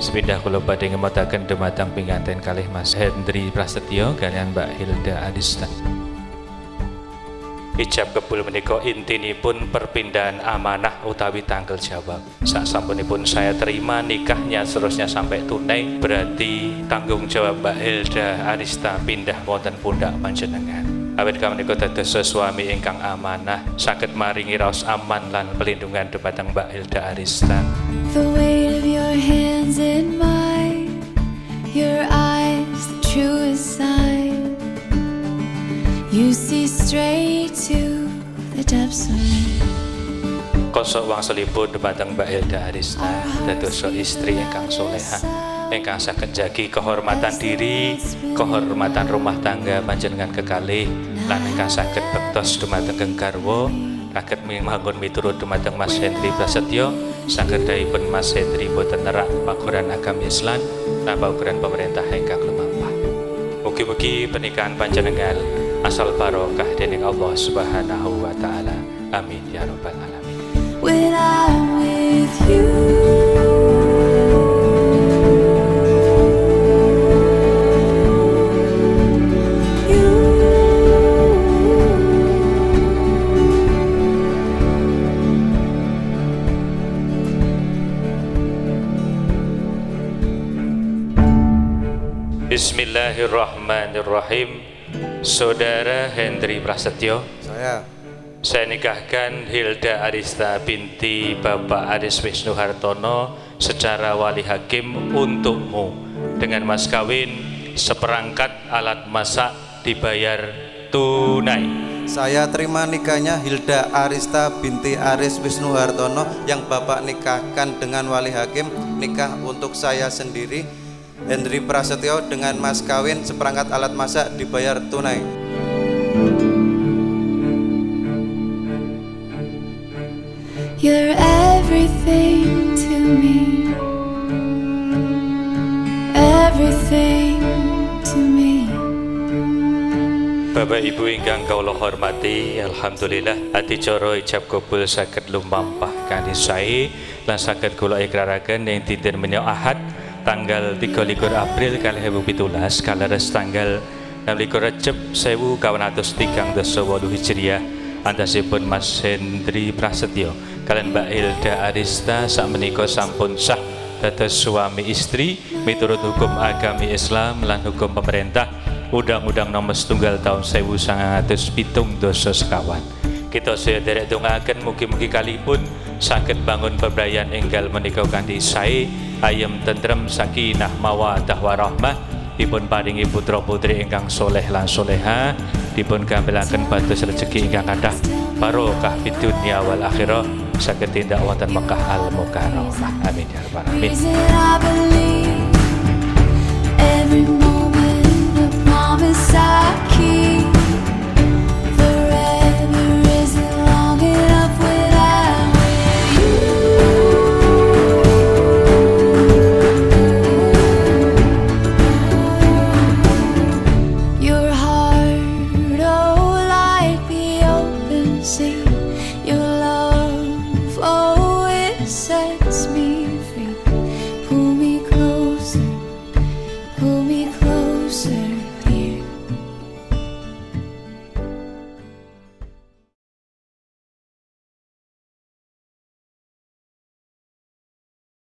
Sepindah kula badhe ngemutaken dumateng pinganten kalih Mas Hendri Prasetyo kaliyan Mbak Hilda Adista. Ijab kabul menika intinipun perpindahan amanah utawi tanggal jawab. Sasampunipun saya terima nikahnya seterusnya sampai tunai, berarti tanggung jawab Mbak Hilda Adista pindah wonten pundak panjenengan. Awit kamenika dados suami ingkang amanah, saged maringi raos aman lan pelindungan dumateng Mbak Hilda Adista. The weight of your hands in mine, your eyes the truest sign. You see straight to the depths of me. Kosok wangsulipun dumateng Mbak Hilda Adista dados istri ingkang soleha, ingkang saged njagi kehormatan diri, kehormatan rumah tangga panjenengan kekalih, lan ingkang saged bektos dumateng garwa, saged mangun miturut dumateng Mas Hendri Prasetyo, sagedipun Mas Hendri boten nerak pakuran agama Islam lan pakuran pemerintah ingkang lumampah. Mugi-mugi pernikahan panjenengan asal barokah dening Allah Subhanahu wa taala. Amin ya rabbal alamin. When I'm with you, Bismillahirrahmanirrahim. Saudara Hendri Prasetyo, saya nikahkan Hilda Adista binti Bapak Aris Wisnu Hartono secara wali hakim untukmu dengan mas kawin seperangkat alat masak dibayar tunai. Saya terima nikahnya Hilda Adista binti Aris Wisnu Hartono yang Bapak nikahkan dengan wali hakim, nikah untuk saya sendiri Hendri Prasetyo dengan mas kawin seperangkat alat masak dibayar tunai. you're everything to me, everything to me. Bapak Ibu ingkang kawula hormati, alhamdulillah adicara ijab kabul saged lumampah kanthi sae lan saged kula ikraraken ing dinten menika Ahad tanggal 23 April 2017 kaleres tanggal 16 Recep 1438 Hijriah antasipun Mas Hendri Prasetyo kalian Mbak Hilda Adista sakmenika sampun sah dados suami istri miturut hukum agami Islam lan hukum pemerintah Undang-Undang Nomor 1 tahun 1970 sekawan. Kita sederek dongaaken mugi-mugi kalipun saged bangun bebrayan enggal menika kanthi sae ayem tentrem sakinah mawaddah warahmah, dipun paringi putra putri ingkang soleh lan soleha, dipun gambelaken batus rezeki ingkang kathah barokah fid dunya wal akhirah, saged tindak wonten Mekah al Mukarramah. Amin ya rabbal alamin. Reason I believe every moment a promise I keep.